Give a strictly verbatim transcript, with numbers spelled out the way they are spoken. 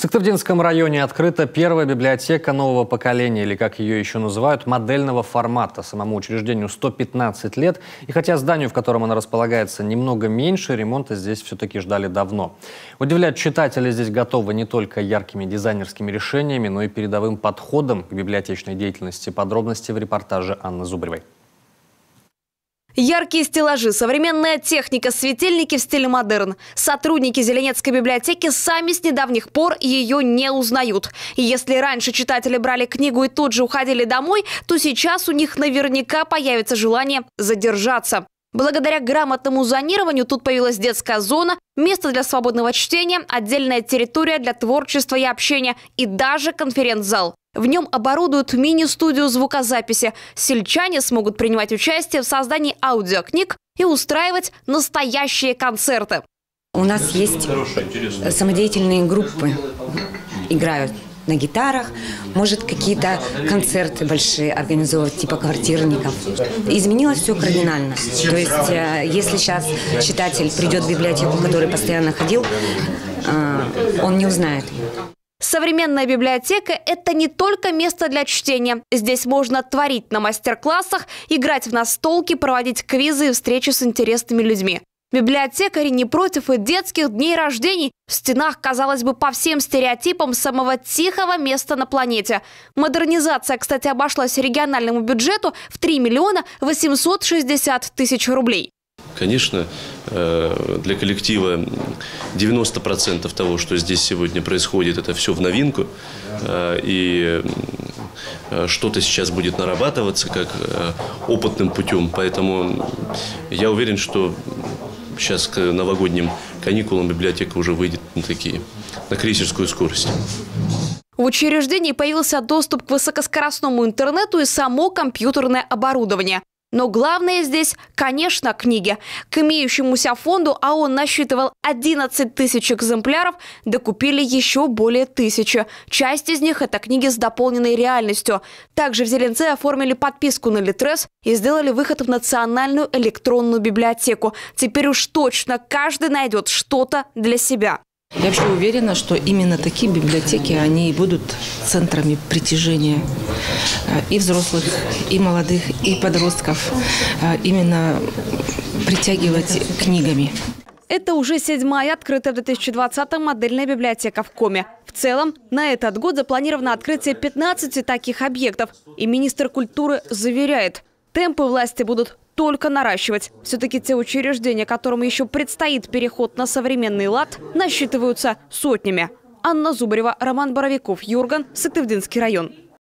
В Сыктывдинском районе открыта первая библиотека нового поколения, или как ее еще называют, модельного формата. Самому учреждению сто пятнадцать лет, и хотя зданию, в котором она располагается, немного меньше, ремонта здесь все-таки ждали давно. Удивлять читателей здесь готовы не только яркими дизайнерскими решениями, но и передовым подходом к библиотечной деятельности. Подробности в репортаже Анны Зубаревой. Яркие стеллажи, современная техника, светильники в стиле модерн. Сотрудники Зеленецкой библиотеки сами с недавних пор ее не узнают. И если раньше читатели брали книгу и тут же уходили домой, то сейчас у них наверняка появится желание задержаться. Благодаря грамотному зонированию тут появилась детская зона, место для свободного чтения, отдельная территория для творчества и общения и даже конференц-зал. В нем оборудуют мини-студию звукозаписи. Сельчане смогут принимать участие в создании аудиокниг и устраивать настоящие концерты. У нас есть самодеятельные группы, играют на гитарах, может какие-то концерты большие организовывать, типа квартирников. Изменилось все кардинально. То есть, если сейчас читатель придет в библиотеку, в которой постоянно ходил, он не узнает. Современная библиотека – это не только место для чтения. Здесь можно творить на мастер-классах, играть в настолки, проводить квизы и встречи с интересными людьми. Библиотекари не против и детских дней рождений. В стенах, казалось бы, по всем стереотипам самого тихого места на планете. Модернизация, кстати, обошлась региональному бюджету в три миллиона восемьсот шестьдесят тысяч рублей. Конечно, для коллектива девяносто процентов того, что здесь сегодня происходит, это все в новинку. И что-то сейчас будет нарабатываться как опытным путем. Поэтому я уверен, что сейчас к новогодним каникулам библиотека уже выйдет на такие, на крейсерскую скорость. В учреждении появился доступ к высокоскоростному интернету и само компьютерное оборудование. Но главное здесь, конечно, книги. К имеющемуся фонду, а он насчитывал одиннадцать тысяч экземпляров, докупили еще более тысячи. Часть из них – это книги с дополненной реальностью. Также в Зеленце оформили подписку на Литрес и сделали выход в национальную электронную библиотеку. Теперь уж точно каждый найдет что-то для себя. Я вообще уверена, что именно такие библиотеки, они и будут центрами притяжения и взрослых, и молодых, и подростков, именно притягивать книгами. Это уже седьмая открытая в две тысячи двадцатом модельная библиотека в Коме. В целом, на этот год запланировано открытие пятнадцати таких объектов. И министр культуры заверяет, темпы власти будут только наращивать. Все-таки те учреждения, которым еще предстоит переход на современный лад, насчитываются сотнями. Анна Зубарева, Роман Боровиков, Юрган, Сыктывдинский район.